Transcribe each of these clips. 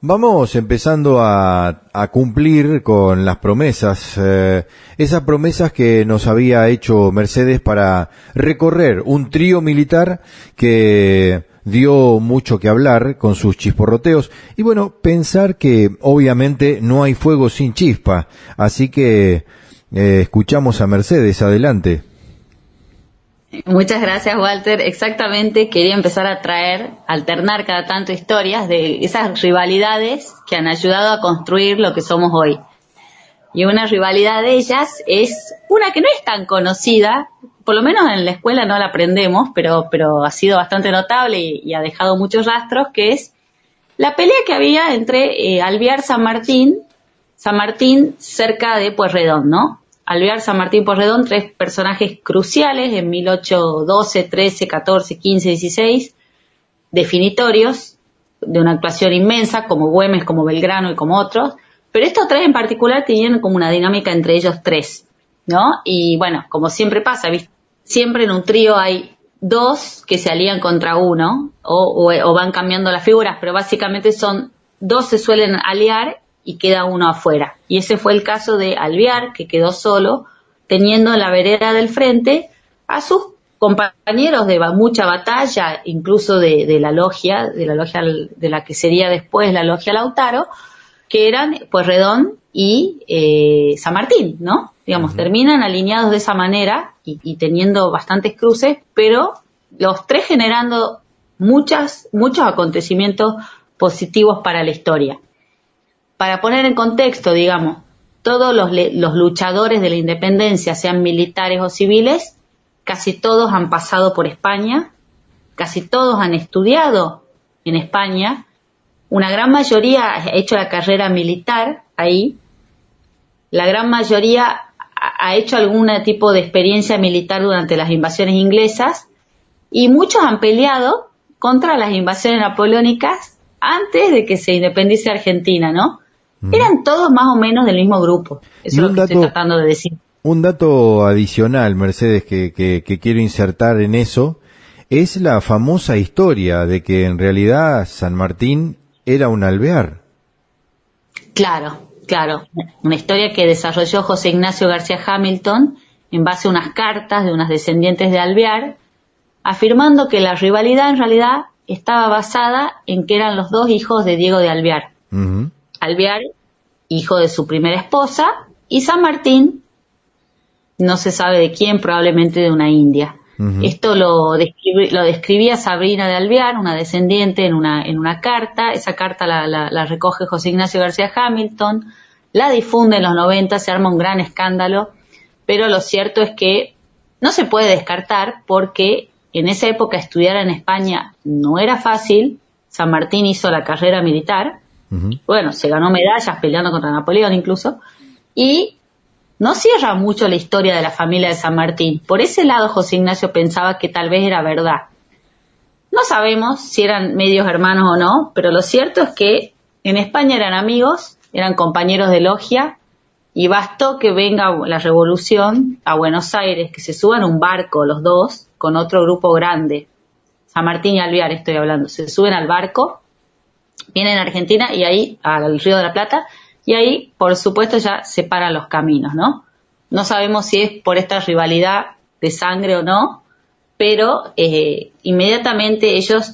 Vamos empezando a cumplir con las promesas, esas promesas que nos había hecho Mercedes para recorrer un trío militar que dio mucho que hablar con sus chisporroteos y bueno, pensar que obviamente no hay fuego sin chispa, así que escuchamos a Mercedes, adelante. Muchas gracias, Walter. Exactamente, quería empezar a alternar cada tanto historias de esas rivalidades que han ayudado a construir lo que somos hoy. Y una rivalidad de ellas es una que no es tan conocida, por lo menos en la escuela no la aprendemos, pero ha sido bastante notable y ha dejado muchos rastros, que es la pelea que había entre Alvear-San Martín cerca de Pueyrredón, ¿no? Alvear, San Martín, Pueyrredón, tres personajes cruciales en 1812, 13, 14, 15, 16, definitorios de una actuación inmensa, como Güemes, como Belgrano y como otros, pero estos tres en particular tenían como una dinámica entre ellos tres, ¿no? Y bueno, como siempre pasa, ¿viste? Siempre en un trío hay dos que se alían contra uno, o van cambiando las figuras, pero básicamente son dos se suelen aliar y queda uno afuera. Y ese fue el caso de Alvear, que quedó solo, teniendo en la vereda del frente a sus compañeros de mucha batalla, incluso de la logia de la que sería después la logia Lautaro, que eran Pueyrredón y San Martín, ¿no? Digamos, terminan alineados de esa manera y teniendo bastantes cruces, pero los tres generando muchos acontecimientos positivos para la historia. Para poner en contexto, digamos, todos los luchadores de la independencia, sean militares o civiles, casi todos han pasado por España, casi todos han estudiado en España, una gran mayoría ha hecho la carrera militar ahí, la gran mayoría ha hecho algún tipo de experiencia militar durante las invasiones inglesas y muchos han peleado contra las invasiones napoleónicas antes de que se independice Argentina, ¿no? Eran todos más o menos del mismo grupo. Eso es lo que estoy tratando de decir. Un dato adicional, Mercedes, que quiero insertar en eso, es la famosa historia de que en realidad San Martín era un alvear. Claro. Una historia que desarrolló José Ignacio García Hamilton en base a unas cartas de unas descendientes de Alvear, afirmando que la rivalidad en realidad estaba basada en que eran los dos hijos de Diego de Alvear. Alvear, hijo de su primera esposa, y San Martín, no se sabe de quién, probablemente de una india. Esto lo describía Sabrina de Alvear, una descendiente, en una carta. Esa carta la recoge José Ignacio García Hamilton, la difunde en los 90, se arma un gran escándalo, pero lo cierto es que no se puede descartar porque en esa época estudiar en España no era fácil. San Martín hizo la carrera militar, bueno, se ganó medallas peleando contra Napoleón incluso, y no cierra mucho la historia de la familia de San Martín. Por ese lado José Ignacio pensaba que tal vez era verdad. No sabemos si eran medios hermanos o no, pero lo cierto es que en España eran amigos, eran compañeros de logia, y bastó que venga la revolución a Buenos Aires, que se suban a un barco los dos con otro grupo grande, San Martín y Alvear estoy hablando, se suben al barco, vienen a Argentina y ahí al Río de la Plata, y ahí por supuesto ya separan los caminos, ¿no? No sabemos si es por esta rivalidad de sangre o no, pero inmediatamente ellos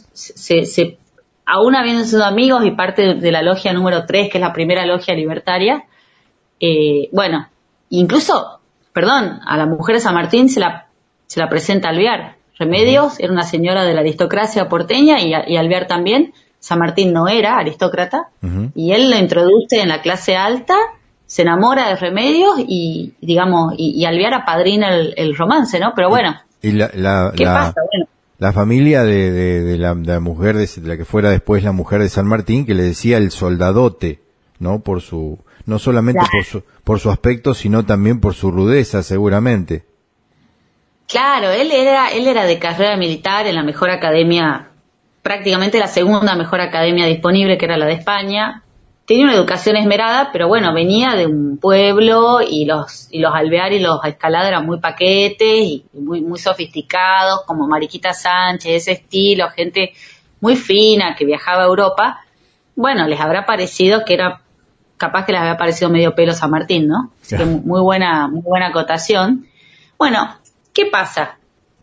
aún habiendo sido amigos y parte de la logia número 3, que es la primera logia libertaria, bueno, incluso, a la mujer de San Martín se la presenta Alvear. Remedios era una señora de la aristocracia porteña y Alvear también. San Martín no era aristócrata y él lo introduce en la clase alta, se enamora de Remedios y digamos, y Alvear apadrina el romance, ¿no? Pero bueno, ¿y ¿qué pasa? Bueno, la familia de la mujer de la que fuera después la mujer de San Martín, que le decía el soldadote, ¿no? No solamente claro, por su aspecto, sino también por su rudeza, seguramente. Claro, él era de carrera militar en la mejor academia, prácticamente la segunda mejor academia disponible, que era la de España. Tenía una educación esmerada, pero bueno, venía de un pueblo y los Alvear y los Escalada eran muy paquetes y muy sofisticados, como Mariquita Sánchez, ese estilo, gente muy fina que viajaba a Europa. bueno, les habrá parecido que era, capaz que les había parecido medio pelo San Martín, ¿no? Así que muy buena acotación. Bueno, ¿qué pasa?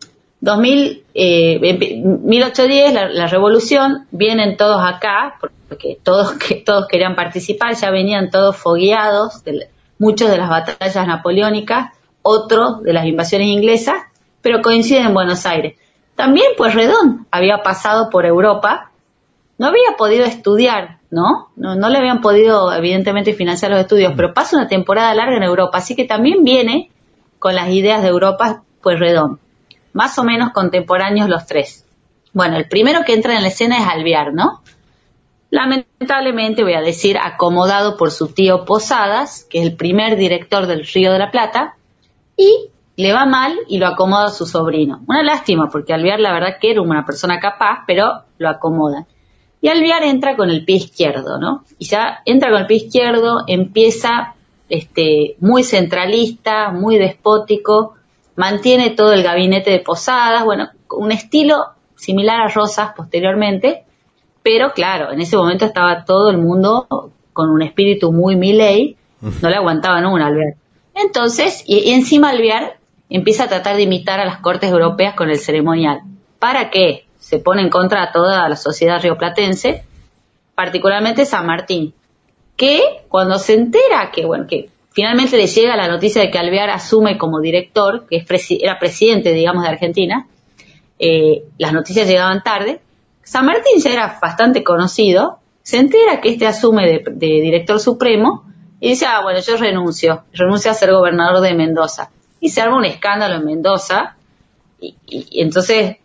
1810, la revolución, vienen todos acá, porque todos querían participar, ya venían todos fogueados, muchos de las batallas napoleónicas, otros de las invasiones inglesas, pero coinciden en Buenos Aires. También Pueyrredón había pasado por Europa, no había podido estudiar, ¿no? No le habían podido, evidentemente, financiar los estudios, pero pasa una temporada larga en Europa, así que también viene con las ideas de Europa Pueyrredón. Más o menos contemporáneos los tres. Bueno, el primero que entra en la escena es Alvear, ¿no? Lamentablemente, voy a decir, acomodado por su tío Posadas, que es el primer director del Río de la Plata, y le va mal y lo acomoda a su sobrino. Una lástima, porque Alvear la verdad que era una persona capaz, pero lo acomoda. Y Alvear entra con el pie izquierdo, ¿no? Y ya entra con el pie izquierdo, empieza muy centralista, muy despótico, mantiene todo el gabinete de Posadas, bueno, un estilo similar a Rosas posteriormente, pero claro, en ese momento estaba todo el mundo con un espíritu muy Milei, no le aguantaban una a Alvear. Entonces, y encima Alvear empieza a tratar de imitar a las cortes europeas con el ceremonial. ¿Para qué? Se pone en contra a toda la sociedad rioplatense, particularmente San Martín, que cuando se entera que finalmente le llega la noticia de que Alvear asume como director, que era presidente, digamos, de Argentina, las noticias llegaban tarde. San Martín ya era bastante conocido, se entera que asume de director supremo y dice, bueno, yo renuncio a ser gobernador de Mendoza. Y se arma un escándalo en Mendoza y entonces,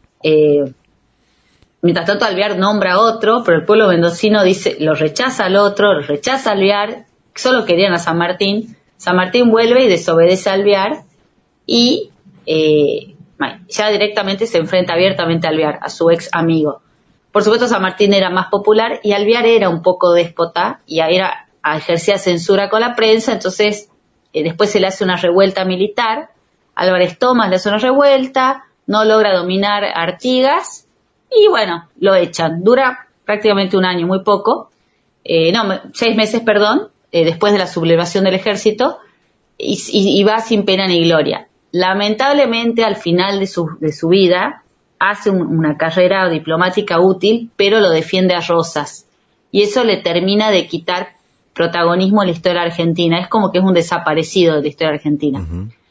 mientras tanto Alvear nombra a otro, pero el pueblo mendocino lo rechaza al otro, lo rechaza a Alvear, solo querían a San Martín. San Martín vuelve y desobedece a Alvear y ya directamente se enfrenta abiertamente a Alvear, a su ex amigo. Por supuesto, San Martín era más popular y Alvear era un poco déspota y ejercía censura con la prensa, entonces después se le hace una revuelta militar, Álvarez Thomas le hace una revuelta, no logra dominar Artigas y bueno, lo echan. Dura prácticamente un año, muy poco, 6 meses, después de la sublevación del ejército, y va sin pena ni gloria. Lamentablemente, al final de su vida, hace una carrera diplomática útil, pero lo defiende a Rosas. Y eso le termina de quitar protagonismo en la historia argentina. Es como que es un desaparecido de la historia argentina.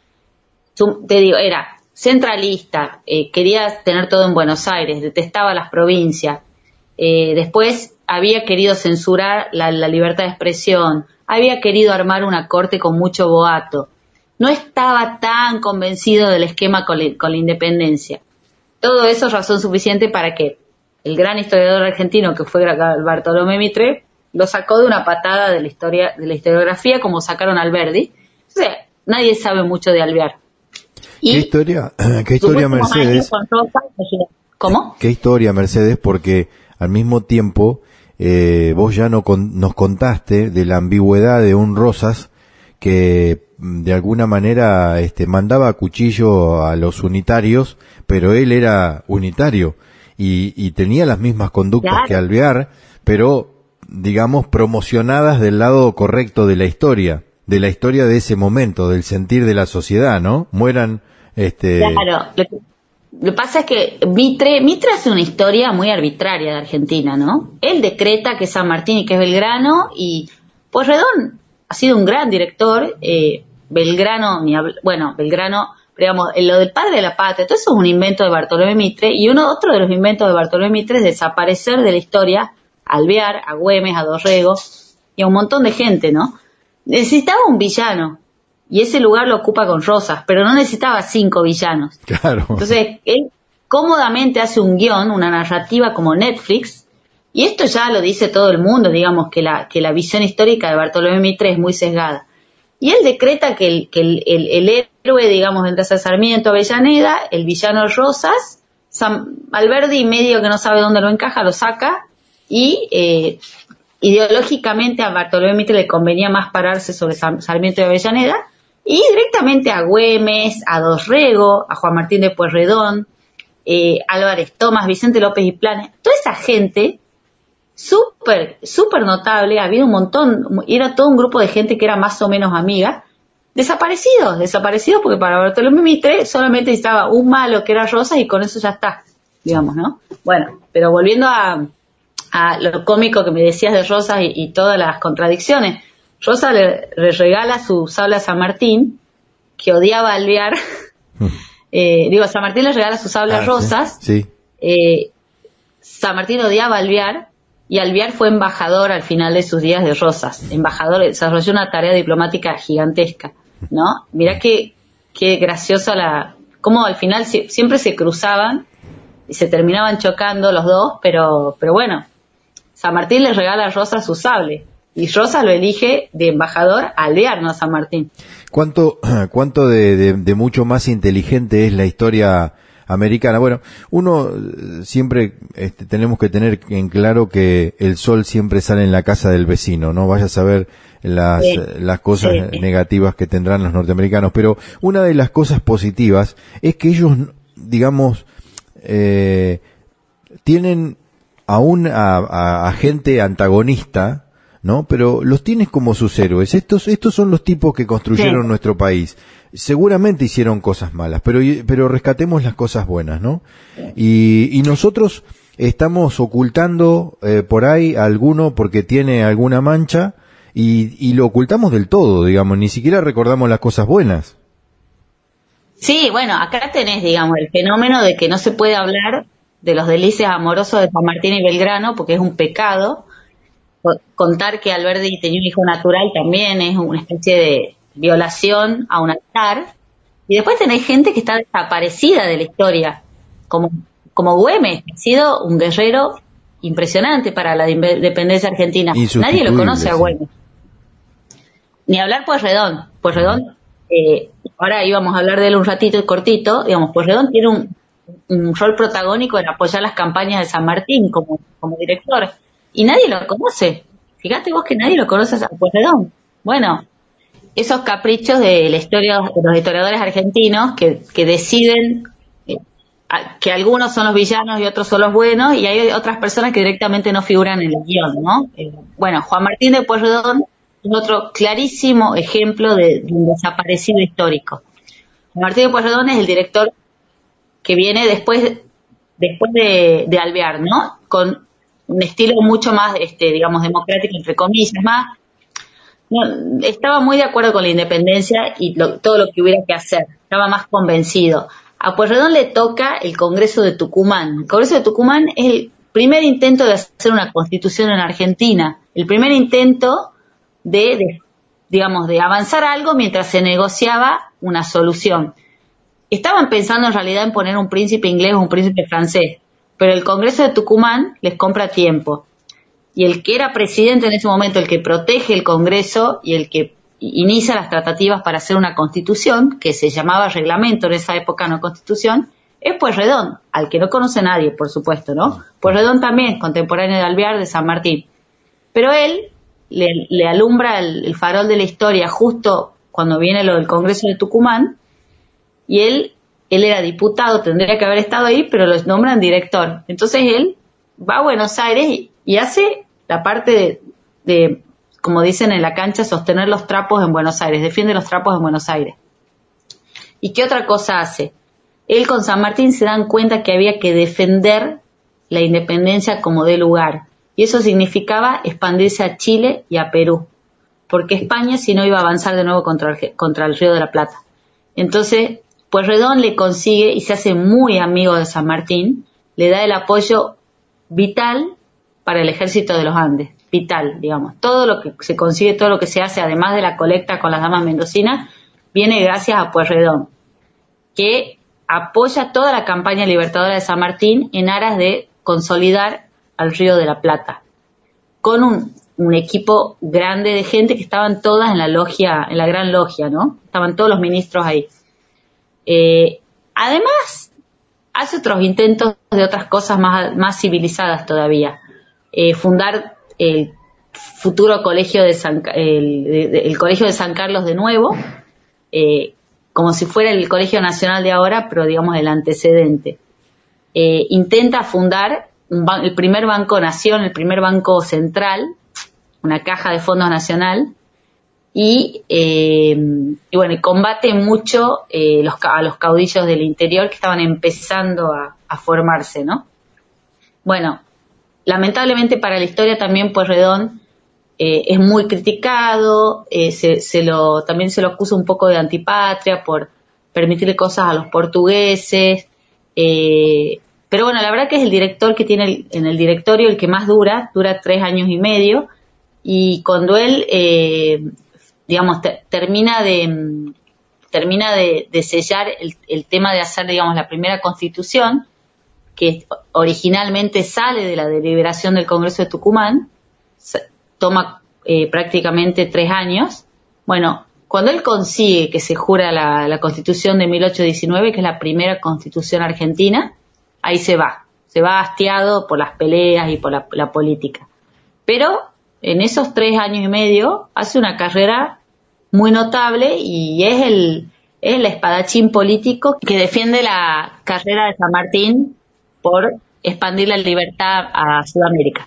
Te digo, era centralista, quería tener todo en Buenos Aires, detestaba las provincias. Después había querido censurar la libertad de expresión, había querido armar una corte con mucho boato. No estaba tan convencido del esquema con la independencia. Todo eso es razón suficiente para que el gran historiador argentino que fue Bartolomé Mitre lo sacó de una patada de la historiografía, como sacaron a Alberdi. O sea, nadie sabe mucho de Alvear. ¿Qué historia, Mercedes? ¿Cómo? ¿Qué historia, Mercedes? Porque al mismo tiempo vos ya nos contaste de la ambigüedad de un Rosas que de alguna manera mandaba a cuchillo a los unitarios, pero él era unitario y tenía las mismas conductas que Alvear, pero digamos promocionadas del lado correcto de la historia de ese momento, del sentir de la sociedad, ¿no? Claro, lo que pasa es que Mitre hace una historia muy arbitraria de Argentina, ¿no? Él decreta que San Martín y que es Belgrano, y Pueyrredón ha sido un gran director, Belgrano, pero digamos, lo del padre de la patria, todo eso es un invento de Bartolomé Mitre, y otro de los inventos de Bartolomé Mitre es desaparecer de la historia a Alvear, a Güemes, a Dorrego, y a un montón de gente, ¿no? Necesitaba un villano, y ese lugar lo ocupa con Rosas, pero no necesitaba 5 villanos. Claro. Entonces, él cómodamente hace un guión, una narrativa como Netflix, y esto ya lo dice todo el mundo, digamos, que la visión histórica de Bartolomé Mitre es muy sesgada. Y él decreta que el héroe, digamos, entre Sarmiento, Avellaneda, el villano Rosas, Alberdi medio que no sabe dónde lo encaja, lo saca, y ideológicamente a Bartolomé Mitre le convenía más pararse sobre Sarmiento y Avellaneda, y directamente a Güemes, a Dorrego, a Juan Martín de Pueyrredón, Álvarez Thomas, Vicente López y Planes, toda esa gente súper notable, había un montón, era todo un grupo de gente que era más o menos amiga, desaparecidos porque para Bartolomé Mitre solamente estaba un malo que era Rosas y con eso ya está, digamos, ¿no? Bueno, pero volviendo a lo cómico que me decías de Rosas y todas las contradicciones, Rosas le regala su sable a San Martín, que odiaba alvear, San Martín le regala su sable a Rosas, sí. San Martín odiaba alvear, y Alvear fue embajador al final de sus días de Rosas. Embajador, desarrolló una tarea diplomática gigantesca, ¿no? Mirá qué graciosa cómo al final siempre se cruzaban y se terminaban chocando los dos, pero bueno, San Martín le regala a Rosas su sable, y Rosas lo elige de embajador a Alvear, no a San Martín. ¿Cuánto de mucho más inteligente es la historia americana? Bueno, uno siempre tenemos que tener en claro que el sol siempre sale en la casa del vecino, no vaya a saber las cosas negativas que tendrán los norteamericanos, pero una de las cosas positivas es que ellos, digamos, tienen aún a gente antagonista, ¿no? Pero los tienes como sus héroes. Estos son los tipos que construyeron nuestro país. Seguramente hicieron cosas malas, pero rescatemos las cosas buenas, ¿no? Y nosotros estamos ocultando por ahí a alguno porque tiene alguna mancha y lo ocultamos del todo, digamos, ni siquiera recordamos las cosas buenas. Sí, bueno, acá tenés, digamos, el fenómeno de que no se puede hablar de los delicias amorosos de San Martín y Belgrano porque es un pecado. Contar que Alberdi tenía un hijo natural también es una especie de violación a un altar. Y después tenés gente que está desaparecida de la historia, como Güemes, que ha sido un guerrero impresionante para la independencia argentina. Nadie lo conoce a Güemes. Ni hablar Pueyrredón. Pueyrredón, ahora íbamos a hablar de él un ratito cortito, digamos, Pueyrredón tiene un rol protagónico en apoyar las campañas de San Martín como director. Y nadie lo conoce. Fíjate vos que nadie lo conoce a Pueyrredón. Bueno, esos caprichos de la historia de los historiadores argentinos que deciden que algunos son los villanos y otros son los buenos, y hay otras personas que directamente no figuran en el guión, ¿no? Bueno, Juan Martín de Pueyrredón es otro clarísimo ejemplo de un desaparecido histórico. Juan Martín de Pueyrredón es el director que viene después de Alvear, ¿no? Con un estilo mucho más, digamos, democrático, entre comillas, más. No, estaba muy de acuerdo con la independencia y todo lo que hubiera que hacer. Estaba más convencido. A Pueyrredón le toca el Congreso de Tucumán. El Congreso de Tucumán es el primer intento de hacer una constitución en Argentina. El primer intento de avanzar algo mientras se negociaba una solución. Estaban pensando en realidad en poner un príncipe inglés o un príncipe francés, pero el Congreso de Tucumán les compra tiempo. Y el que era presidente en ese momento, el que protege el Congreso y el que inicia las tratativas para hacer una constitución, que se llamaba reglamento en esa época, no constitución, es Pueyrredón, al que no conoce nadie, por supuesto, ¿no? Pueyrredón también, contemporáneo de Alvear, de San Martín. Pero él le alumbra el farol de la historia justo cuando viene lo del Congreso de Tucumán, y él era diputado, tendría que haber estado ahí, pero lo nombran director. Entonces él va a Buenos Aires y hace la parte de, como dicen en la cancha, sostener los trapos en Buenos Aires, defiende los trapos en Buenos Aires. ¿Y qué otra cosa hace? Él con San Martín se dan cuenta que había que defender la independencia como de lugar. Y eso significaba expandirse a Chile y a Perú, porque España si no iba a avanzar de nuevo contra el Río de la Plata. Entonces, Pueyrredón le consigue y se hace muy amigo de San Martín, le da el apoyo vital para el ejército de los Andes, vital, digamos. Todo lo que se consigue, todo lo que se hace, además de la colecta con las damas mendocinas, viene gracias a Pueyrredón, que apoya toda la campaña libertadora de San Martín en aras de consolidar al Río de la Plata, con un equipo grande de gente que estaban todas en la logia, en la gran logia, ¿no? Estaban todos los ministros ahí. Además, hace otros intentos de otras cosas más civilizadas todavía. Fundar el futuro colegio el colegio de San Carlos de nuevo, como si fuera el Colegio Nacional de ahora, pero digamos el antecedente. Intenta fundar el primer banco nación, el primer banco central, una caja de fondos nacional, y bueno, y combate mucho a los caudillos del interior que estaban empezando a formarse, ¿no? Bueno, lamentablemente para la historia también Pueyrredón es muy criticado, también se lo acusa un poco de antipatria por permitirle cosas a los portugueses, pero bueno, la verdad que es el director que tiene en el directorio el que más dura 3 años y medio, y cuando él, digamos, termina de sellar el tema de hacer, digamos, la primera constitución, que originalmente sale de la deliberación del Congreso de Tucumán, toma prácticamente 3 años. Bueno, cuando él consigue que se jura la Constitución de 1819, que es la primera Constitución argentina, ahí se va hastiado por las peleas y por la política. Pero en esos 3 años y medio hace una carrera muy notable y es el espadachín político que defiende la carrera de San Martín por expandir la libertad a Sudamérica.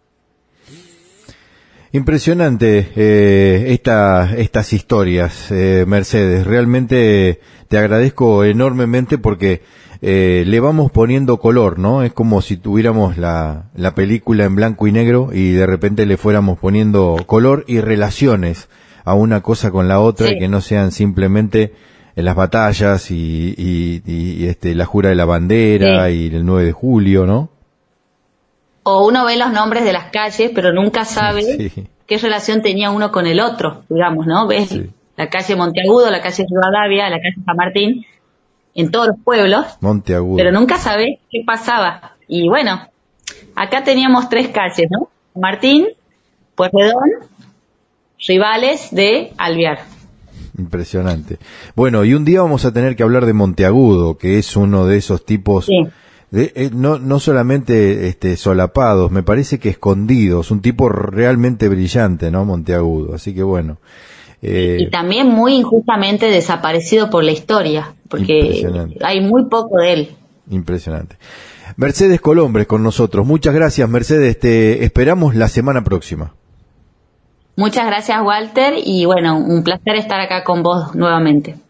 Impresionante estas historias, Mercedes. Realmente te agradezco enormemente porque le vamos poniendo color, ¿no? Es como si tuviéramos la película en blanco y negro y de repente le fuéramos poniendo color y relaciones a una cosa con la otra, sí, y que no sean simplemente las batallas y la jura de la bandera, sí, y el 9 de julio, ¿no? O uno ve los nombres de las calles, pero nunca sabe, sí, qué relación tenía uno con el otro, digamos, ¿no? Ves, sí, la calle Monteagudo, la calle Rivadavia, la calle San Martín, en todos los pueblos, Monteagudo, pero nunca sabés qué pasaba. Y bueno, acá teníamos 3 calles, ¿no? Martín, Pueyrredón, rivales de Alvear. Impresionante. Bueno, y un día vamos a tener que hablar de Monteagudo, que es uno de esos tipos, sí, no solamente solapados, me parece que escondidos, un tipo realmente brillante, ¿no? Monteagudo, así que bueno. Y también muy injustamente desaparecido por la historia, porque hay muy poco de él. Impresionante. Mercedes Colombres con nosotros. Muchas gracias, Mercedes. Te esperamos la semana próxima. Muchas gracias, Walter, y bueno, un placer estar acá con vos nuevamente.